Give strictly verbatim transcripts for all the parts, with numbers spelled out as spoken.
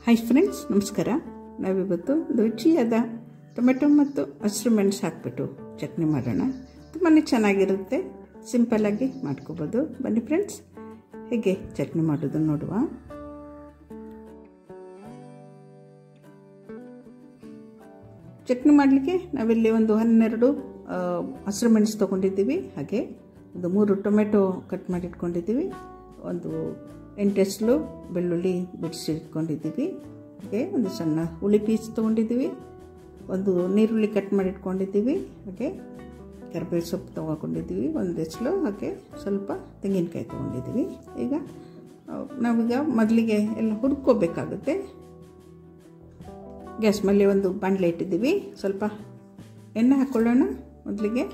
Hi friends, ನಮಸ್ಕಾರ. ನಾವಿವತ್ತು ರುಚಿಯಾದ ಟೊಮೆಟೊ ಮತ್ತು ಹಸಿರು ಮೆಣಸು ಹಾಕಿಬಿಟ್ಟು ಚಟ್ನಿ ಮಾಡೋಣ. ತುಂಬಾ ಚೆನ್ನಾಗಿರುತ್ತೆ, ಸಿಂಪಲ್ಲಾಗಿ ಮಾಡ್ಕೋಬೋದು. ಬನ್ನಿ ಫ್ರೆಂಡ್ಸ್, ಹೇಗೆ ಚಟ್ನಿ ಮಾಡೋದು ನೋಡುವ. ಚಟ್ನಿ ಮಾಡಲಿಕ್ಕೆ ನಾವಿಲ್ಲಿ ಒಂದು ಹನ್ನೆರಡು ಹಸಿರು ಮೆಣಸು ತೊಗೊಂಡಿದ್ದೀವಿ. ಹಾಗೆ ಒಂದು ಮೂರು ಟೊಮೆಟೊ ಕಟ್ ಮಾಡಿ ಇಟ್ಕೊಂಡಿದ್ದೀವಿ. ಒಂದು ಎಂಟು ಎಸಳು ಬೆಳ್ಳುಳ್ಳಿ ಬಿಡಿಸಿ ಇಟ್ಕೊಂಡಿದ್ದೀವಿ. ಹಾಗೆ ಒಂದು ಸಣ್ಣ ಹುಳಿ ಪೀಸ್ ತೊಗೊಂಡಿದ್ದೀವಿ. ಒಂದು ನೀರುಳ್ಳಿ ಕಟ್ ಮಾಡಿ ಇಟ್ಕೊಂಡಿದ್ದೀವಿ. ಹಾಗೆ ಕರಿಬೇವು ಸೊಪ್ಪು ತೊಗೊಂಡಿದ್ದೀವಿ ಒಂದು ಎಸಳು. ಹಾಗೆ ಸ್ವಲ್ಪ ತೆಂಗಿನಕಾಯಿ ತೊಗೊಂಡಿದ್ದೀವಿ. ಈಗ ನಾವೀಗ ಮೊದಲಿಗೆ ಎಲ್ಲ ಹುರ್ಕೋಬೇಕಾಗುತ್ತೆ. ಗ್ಯಾಸ್ ಮೇಲೆ ಒಂದು ಬಾಣಲೆ ಇಟ್ಟಿದ್ದೀವಿ. ಸ್ವಲ್ಪ ಎಣ್ಣೆ ಹಾಕ್ಕೊಳ್ಳೋಣ. ಮೊದಲಿಗೆ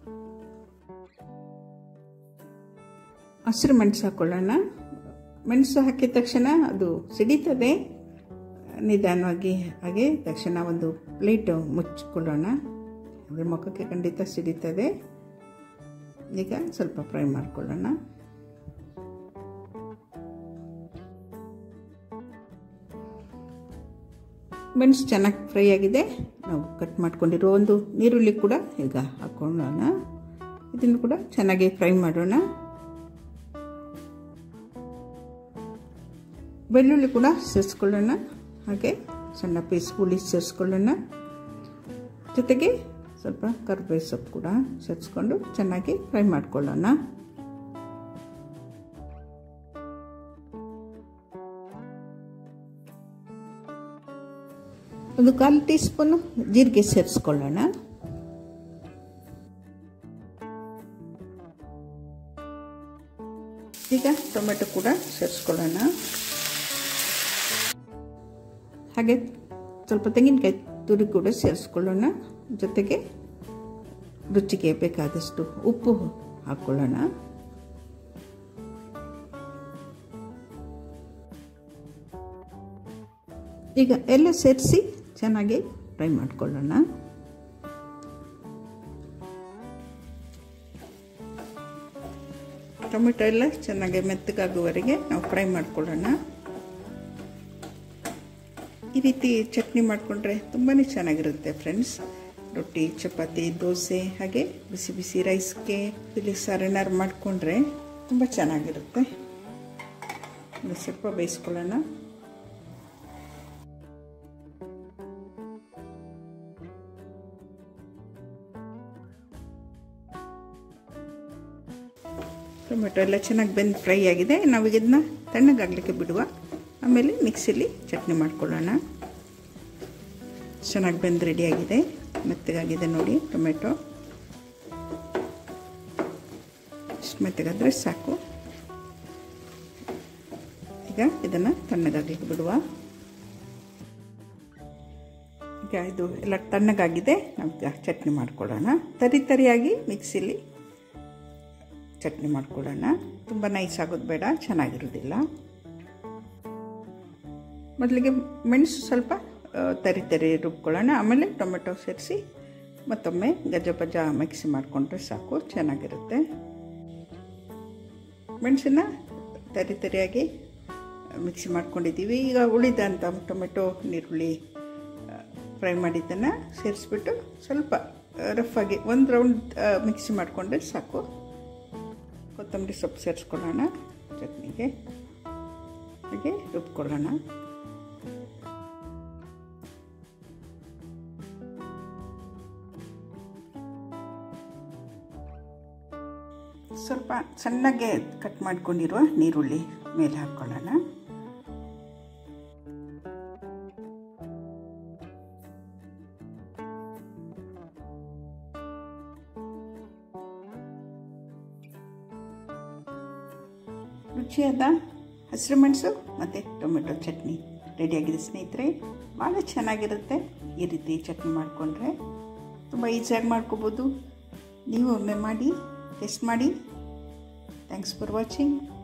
ಹಸಿರು ಮೆಣಸು ಹಾಕ್ಕೊಳ್ಳೋಣ. ಮೆಣಸು ಹಾಕಿದ ತಕ್ಷಣ ಅದು ಸಿಡಿತದೆ ನಿಧಾನವಾಗಿ. ಹಾಗೆ ತಕ್ಷಣ ಒಂದು ಪ್ಲೇಟು ಮುಚ್ಚಿಕೊಳ್ಳೋಣ. ಅದ್ರ ಮುಖಕ್ಕೆ ಖಂಡಿತ ಸಿಡಿತದೆ. ಈಗ ಸ್ವಲ್ಪ ಫ್ರೈ ಮಾಡ್ಕೊಳ್ಳೋಣ. ಮೆಣಸು ಚೆನ್ನಾಗಿ ಫ್ರೈ ಆಗಿದೆ. ನಾವು ಕಟ್ ಮಾಡ್ಕೊಂಡಿರೋ ಒಂದು ನೀರುಳ್ಳಿ ಕೂಡ ಈಗ ಹಾಕ್ಕೊಳ್ಳೋಣ. ಇದನ್ನು ಕೂಡ ಚೆನ್ನಾಗಿ ಫ್ರೈ ಮಾಡೋಣ. ಬೆಳ್ಳುಳ್ಳಿ ಕೂಡ ಸೇರಿಸ್ಕೊಳ್ಳೋಣ. ಹಾಗೆ ಸಣ್ಣ ಪೀಸ್ ಹುಳಿ ಸೇರಿಸ್ಕೊಳ್ಳೋಣ. ಜೊತೆಗೆ ಸ್ವಲ್ಪ ಕರಿಬೇವು ಸೊಪ್ಪು ಕೂಡ ಸೇರಿಸ್ಕೊಂಡು ಚೆನ್ನಾಗಿ ಫ್ರೈ ಮಾಡ್ಕೊಳ್ಳೋಣ. ಒಂದು ಕಾಲು ಟೀ ಸ್ಪೂನು ಜೀರಿಗೆ ಸೇರಿಸ್ಕೊಳ್ಳೋಣ. ಈಗ ಟೊಮೆಟೊ ಕೂಡ ಸೇರಿಸ್ಕೊಳ್ಳೋಣ. ಹಾಗೆ ಸ್ವಲ್ಪ ತೆಂಗಿನಕಾಯಿ ತುರಿ ಕೂಡ ಸೇರಿಸ್ಕೊಳ್ಳೋಣ. ಜೊತೆಗೆ ರುಚಿಗೆ ಬೇಕಾದಷ್ಟು ಉಪ್ಪು ಹಾಕ್ಕೊಳ್ಳೋಣ. ಈಗ ಎಲ್ಲ ಸೇರಿಸಿ ಚೆನ್ನಾಗಿ ಫ್ರೈ ಮಾಡ್ಕೊಳ್ಳೋಣ. ಟೊಮೆಟೊ ಎಲ್ಲ ಚೆನ್ನಾಗಿ ಮೆತ್ತಗಾಗುವವರೆಗೆ ನಾವು ಫ್ರೈ ಮಾಡ್ಕೊಳ್ಳೋಣ. ಈ ರೀತಿ ಚಟ್ನಿ ಮಾಡಿಕೊಂಡ್ರೆ ತುಂಬಾ ಚೆನ್ನಾಗಿರುತ್ತೆ ಫ್ರೆಂಡ್ಸ್. ರೊಟ್ಟಿ, ಚಪಾತಿ, ದೋಸೆ, ಹಾಗೆ ಬಿಸಿ ಬಿಸಿ ರೈಸ್ಗೆ ತಿಳಿ ಸಾರೇನಾರು ಮಾಡಿಕೊಂಡ್ರೆ ತುಂಬ ಚೆನ್ನಾಗಿರುತ್ತೆ. ಸ್ವಲ್ಪ ಬೇಯಿಸ್ಕೊಳ್ಳೋಣ. ಟೊಮೆಟೊ ಎಲ್ಲ ಚೆನ್ನಾಗಿ ಬೆಂದು ಫ್ರೈ ಆಗಿದೆ. ನಾವು ಇದನ್ನ ತಣ್ಣಗಾಗಲಿಕ್ಕೆ ಬಿಡುವ. ಆಮೇಲೆ ಮಿಕ್ಸಿಲಿ ಚಟ್ನಿ ಮಾಡ್ಕೊಳ್ಳೋಣ. ಚೆನ್ನಾಗಿ ಬೆಂದು ರೆಡಿಯಾಗಿದೆ. ಮೆತ್ತಗಾಗಿದೆ ನೋಡಿ ಟೊಮೆಟೊ. ಇಷ್ಟು ಮೆತ್ತಗಾದರೆ ಸಾಕು. ಈಗ ಇದನ್ನು ತಣ್ಣಗಾಗಲಿಕ್ಕೆ ಬಿಡುವ. ಈಗ ಇದು ಎಲ್ಲ ತಣ್ಣಗಾಗಿದೆ. ನಾವು ಚಟ್ನಿ ಮಾಡ್ಕೊಳ್ಳೋಣ. ತರಿ ತರಿಯಾಗಿ ಮಿಕ್ಸಿಲಿ ಚಟ್ನಿ ಮಾಡ್ಕೊಳ್ಳೋಣ. ತುಂಬ ನೈಸ್ ಆಗೋದು ಬೇಡ, ಚೆನ್ನಾಗಿರೋದಿಲ್ಲ. ಮೊದಲಿಗೆ ಮೆಣಸು ಸ್ವಲ್ಪ ತರಿ ತರಿ ರುಬ್ಕೊಳ್ಳೋಣ. ಆಮೇಲೆ ಟೊಮೆಟೊ ಸೇರಿಸಿ ಮತ್ತೊಮ್ಮೆ ಗಜ ಬಜ ಮಿಕ್ಸಿ ಮಾಡಿಕೊಂಡ್ರೆ ಸಾಕು, ಚೆನ್ನಾಗಿರುತ್ತೆ. ಮೆಣಸನ್ನ ತರಿ ತರಿಯಾಗಿ ಮಿಕ್ಸಿ ಮಾಡ್ಕೊಂಡಿದ್ದೀವಿ. ಈಗ ಉಳಿದಂಥ ಟೊಮೆಟೊ, ನೀರುಳ್ಳಿ ಫ್ರೈ ಮಾಡಿದ್ದನ್ನು ಸೇರಿಸ್ಬಿಟ್ಟು ಸ್ವಲ್ಪ ರಫಾಗಿ ಒಂದು ರೌಂಡ್ ಮಿಕ್ಸಿ ಮಾಡಿಕೊಂಡ್ರೆ ಸಾಕು. ಕೊತ್ತಂಬರಿ ಸೊಪ್ಪು ಸೇರಿಸ್ಕೊಳ್ಳೋಣ ಚಟ್ನಿಗೆ. ಹಾಗೆ ರುಬ್ಕೊಳ್ಳೋಣ. ಸ್ವಲ್ಪ ಸಣ್ಣಗೆ ಕಟ್ ಮಾಡ್ಕೊಂಡಿರುವ ನೀರುಳ್ಳಿ ಮೇಲೆ ಹಾಕ್ಕೊಳ್ಳೋಣ. ರುಚಿಯಾದ ಹಸಿರು ಮೆಣಸು ಮತ್ತು ಟೊಮೆಟೊ ಚಟ್ನಿ ರೆಡಿಯಾಗಿದೆ ಸ್ನೇಹಿತರೆ. ಭಾಳ ಚೆನ್ನಾಗಿರುತ್ತೆ. ಈ ರೀತಿ ಚಟ್ನಿ ಮಾಡಿಕೊಂಡ್ರೆ ತುಂಬ ಈಸಿಯಾಗಿ ಮಾಡ್ಕೋಬೋದು. ನೀವು ಒಮ್ಮೆ ಮಾಡಿ ಟೇಸ್ಟ್ ಮಾಡಿ. Thanks for watching.